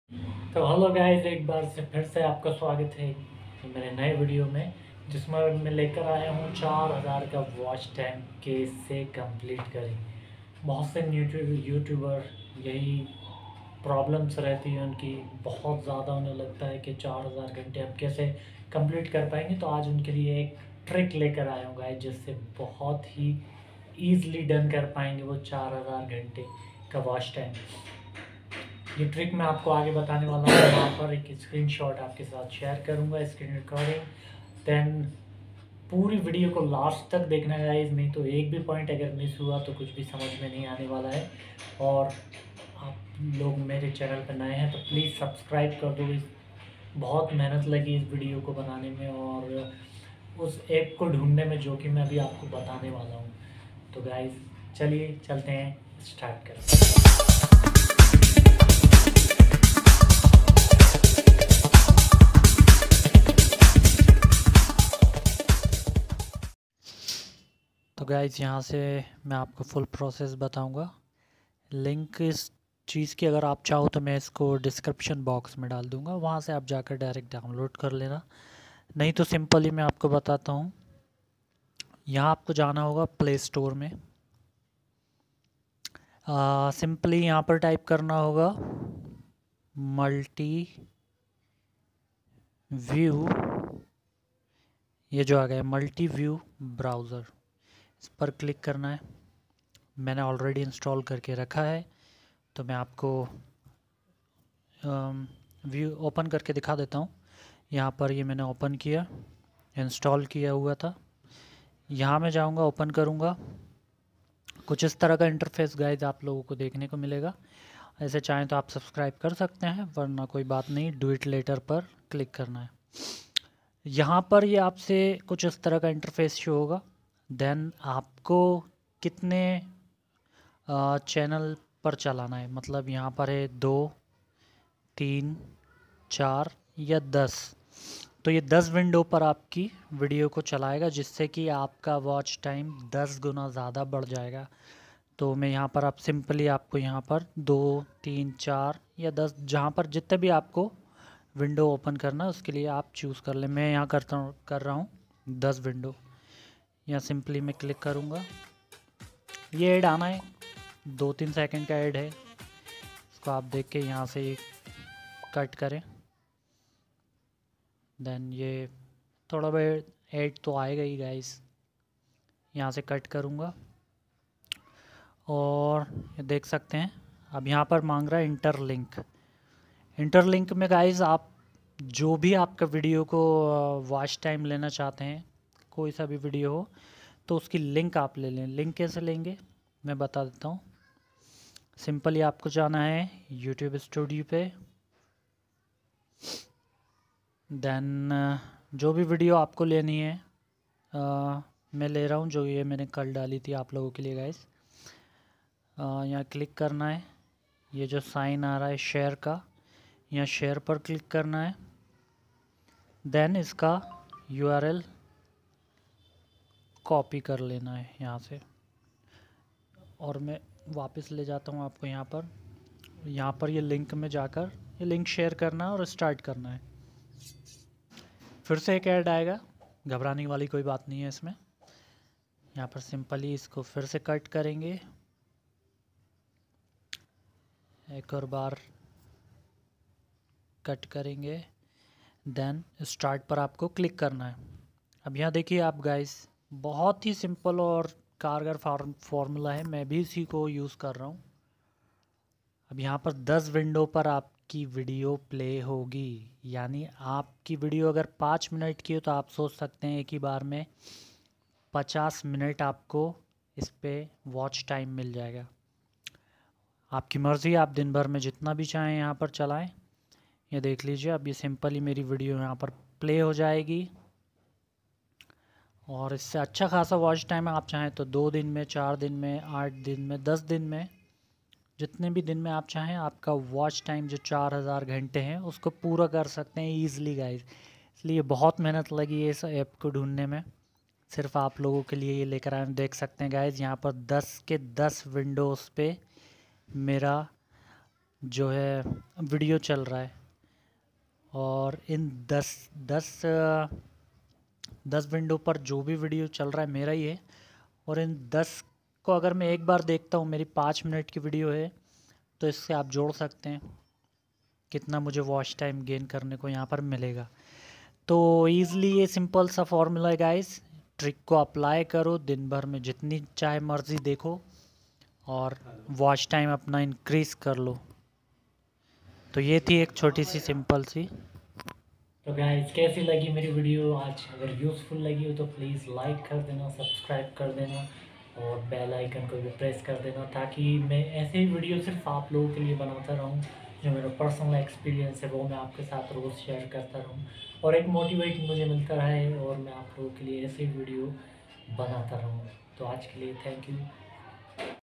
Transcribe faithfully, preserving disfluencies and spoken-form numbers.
तो hello guys, एक बार से फिर से आपका स्वागत है मेरे नए वीडियो में, जिसमें मैं लेकर आया हूँ चार हज़ार का वॉच टाइम कैसे कंप्लीट करें। बहुत से यूट्यूबर यही प्रॉब्लम्स रहती हैं उनकी, बहुत ज़्यादा उन्हें लगता है कि चार हज़ार घंटे अब कैसे कंप्लीट कर पाएंगे। तो आज उनके लिए एक ट्रिक लेकर आया हूँ गाइस, जिससे बहुत ही ईज़िली डन कर पाएंगे वो चार हज़ार घंटे का वॉच टाइम। ये ट्रिक मैं आपको आगे बताने वाला हूँ। वहाँ पर एक स्क्रीनशॉट आपके साथ शेयर करूँगा, स्क्रीन रिकॉर्डिंग। देन पूरी वीडियो को लास्ट तक देखना गाइस, नहीं तो एक भी पॉइंट अगर मिस हुआ तो कुछ भी समझ में नहीं आने वाला है। और आप लोग मेरे चैनल पर नए हैं तो प्लीज़ सब्सक्राइब कर दो। इस बहुत मेहनत लगी इस वीडियो को बनाने में और उस ऐप को ढूंढने में, जो कि मैं अभी आपको बताने वाला हूँ। तो गाइस चलिए चलते हैं, स्टार्ट करते हैं। तो गाइज़ यहाँ से मैं आपको फुल प्रोसेस बताऊँगा। लिंक इस चीज़ की अगर आप चाहो तो मैं इसको डिस्क्रिप्शन बॉक्स में डाल दूँगा, वहाँ से आप जाकर डायरेक्ट डाउनलोड कर लेना। नहीं तो सिंपली मैं आपको बताता हूँ। यहाँ आपको जाना होगा प्ले स्टोर में। सिंपली यहाँ पर टाइप करना होगा मल्टी व्यू। ये जो आ गया मल्टी व्यू ब्राउज़र, इस पर क्लिक करना है। मैंने ऑलरेडी इंस्टॉल करके रखा है, तो मैं आपको व्यू ओपन करके दिखा देता हूँ। यहाँ पर ये मैंने ओपन किया, इंस्टॉल किया हुआ था। यहाँ मैं जाऊँगा, ओपन करूँगा। कुछ इस तरह का इंटरफेस गाइज आप लोगों को देखने को मिलेगा। ऐसे चाहें तो आप सब्सक्राइब कर सकते हैं, वरना कोई बात नहीं, डू इट लेटर पर क्लिक करना है। यहाँ पर ये आपसे कुछ इस तरह का इंटरफेस शो होगा। देन आपको कितने चैनल पर चलाना है, मतलब यहाँ पर है दो, तीन, चार या दस। तो ये दस विंडो पर आपकी वीडियो को चलाएगा, जिससे कि आपका वॉच टाइम दस गुना ज़्यादा बढ़ जाएगा। तो मैं यहाँ पर आप सिंपली आपको यहाँ पर दो, तीन, चार या दस, जहाँ पर जितने भी आपको विंडो ओपन करना है उसके लिए आप चूज़ कर लें। मैं यहाँ करता हूँ कर रहा हूँ दस विंडो। यहाँ सिंपली मैं क्लिक करूँगा। ये ऐड आना है, दो तीन सेकंड का ऐड है, इसको आप देख के यहाँ से कट करें। देन ये थोड़ा बहुत ऐड तो आएगा ही गाइस, यहाँ से कट करूँगा। और ये देख सकते हैं अब यहाँ पर मांग रहा है इंटरलिंक। इंटरलिंक में गाइस आप जो भी आपका वीडियो को वॉच टाइम लेना चाहते हैं, कोई सा भी वीडियो हो, तो उसकी लिंक आप ले लें। लिंक कैसे लेंगे मैं बता देता हूँ। सिंपली आपको जाना है यूट्यूब स्टूडियो पे। देन जो भी वीडियो आपको लेनी है, आ, मैं ले रहा हूँ जो ये मैंने कल डाली थी आप लोगों के लिए गाइस। यहाँ क्लिक करना है, ये जो साइन आ रहा है शेयर का, यहाँ शेयर पर क्लिक करना है। देन इसका यूआरएल कॉपी कर लेना है यहाँ से, और मैं वापस ले जाता हूँ आपको यहाँ पर। यहाँ पर ये लिंक में जाकर ये लिंक शेयर करना है और स्टार्ट करना है। फिर से एक ऐड आएगा, घबराने वाली कोई बात नहीं है इसमें। यहाँ पर सिंपली इसको फिर से कट करेंगे, एक और बार कट करेंगे। देन स्टार्ट पर आपको क्लिक करना है। अब यहाँ देखिए आप गाइस, बहुत ही सिंपल और कारगर फार्मूला है, मैं भी इसी को यूज़ कर रहा हूँ। अब यहाँ पर दस विंडो पर आपकी वीडियो प्ले होगी, यानी आपकी वीडियो अगर पाँच मिनट की हो तो आप सोच सकते हैं एक ही बार में पचास मिनट आपको इस पर वॉच टाइम मिल जाएगा। आपकी मर्ज़ी, आप दिन भर में जितना भी चाहें यहाँ पर चलाएं। ये देख लीजिए, अब ये सिंपली मेरी वीडियो यहाँ पर प्ले हो जाएगी। और इससे अच्छा खासा वॉच टाइम आप चाहें तो दो दिन में, चार दिन में, आठ दिन में, दस दिन में, जितने भी दिन में आप चाहें आपका वॉच टाइम जो चार हज़ार घंटे हैं उसको पूरा कर सकते हैं ईज़िली गाइस। इसलिए बहुत मेहनत लगी है इस ऐप को ढूंढने में, सिर्फ आप लोगों के लिए ये लेकर आए। देख सकते हैं गाइस, यहाँ पर दस के दस विंडोज़ पे मेरा जो है वीडियो चल रहा है, और इन दस दस दस विंडो पर जो भी वीडियो चल रहा है मेरा ही है। और इन दस को अगर मैं एक बार देखता हूँ, मेरी पाँच मिनट की वीडियो है, तो इससे आप जोड़ सकते हैं कितना मुझे वॉच टाइम गेन करने को यहाँ पर मिलेगा। तो ईज़िली ये सिंपल सा फॉर्मूला है गाइस, ट्रिक को अप्लाई करो, दिन भर में जितनी चाहे मर्ज़ी देखो और वॉच टाइम अपना इंक्रीज़ कर लो। तो ये थी एक छोटी सी सिंपल सी। तो गाइस कैसी लगी मेरी वीडियो आज? अगर यूज़फुल लगी हो तो प्लीज़ लाइक कर देना, सब्सक्राइब कर देना और बेल आइकन को भी प्रेस कर देना, ताकि मैं ऐसे ही वीडियो सिर्फ आप लोगों के लिए बनाता रहूं। जो मेरा पर्सनल एक्सपीरियंस है वो मैं आपके साथ रोज़ शेयर करता रहूं, और एक मोटिवेट मुझे मिलता रहे और मैं आप लोगों के लिए ऐसे ही वीडियो बनाता रहूँ। तो आज के लिए थैंक यू।